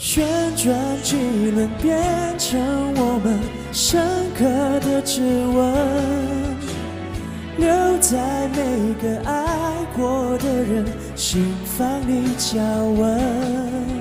旋转几轮，变成我们深刻的指纹，留在每个爱过的人心房里交吻。